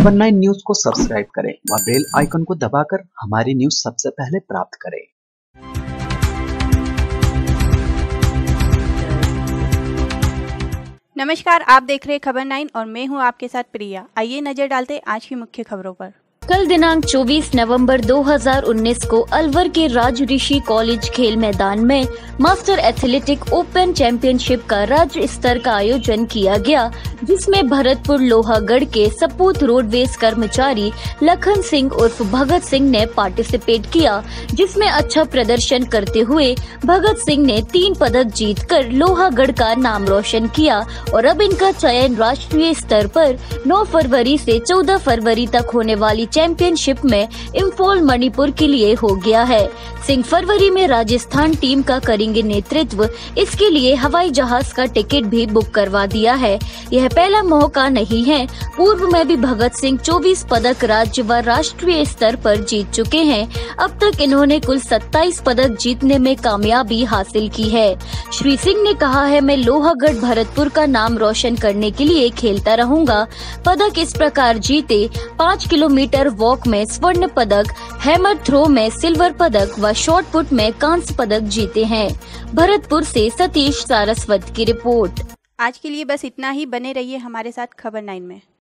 खबर 9 न्यूज को सब्सक्राइब करें व बेल आइकन को दबाकर हमारी न्यूज सबसे पहले प्राप्त करें। नमस्कार, आप देख रहे हैं खबर 9 और मैं हूं आपके साथ प्रिया। आइए नजर डालते हैं आज की मुख्य खबरों पर। कल दिनांक 24 नवंबर 2019 को अलवर के राज ऋषि कॉलेज खेल मैदान में मास्टर एथलेटिक ओपन चैंपियनशिप का राज्य स्तर का आयोजन किया गया, जिसमें भरतपुर लोहागढ़ के सपूत रोडवेज कर्मचारी लखन सिंह उर्फ भगत सिंह ने पार्टिसिपेट किया, जिसमें अच्छा प्रदर्शन करते हुए भगत सिंह ने 3 पदक जीतकर लोहागढ़ का नाम रोशन किया और अब इनका चयन राष्ट्रीय स्तर पर 9 फरवरी से 14 फरवरी तक होने वाली चैंपियनशिप में इंफॉल मणिपुर के लिए हो गया है। सिंह फरवरी में राजस्थान टीम का करेंगे नेतृत्व, इसके लिए हवाई जहाज का टिकट भी बुक करवा दिया है। यह पहला मौका नहीं है, पूर्व में भी भगत सिंह 24 पदक राज्य व राष्ट्रीय स्तर पर जीत चुके हैं। अब तक इन्होंने कुल 27 पदक जीतने में कामयाबी हासिल की है। श्री सिंह ने कहा है, मैं लोहागढ़ भरतपुर का नाम रोशन करने के लिए खेलता रहूंगा। पदक इस प्रकार जीते: 5 किलोमीटर वॉक में स्वर्ण पदक, हैमर थ्रो में सिल्वर पदक व शॉट पुट में कांस्य पदक जीते हैं। भरतपुर से सतीश सारस्वत की रिपोर्ट। आज के लिए बस इतना ही। बने रहिए हमारे साथ खबर 9 में।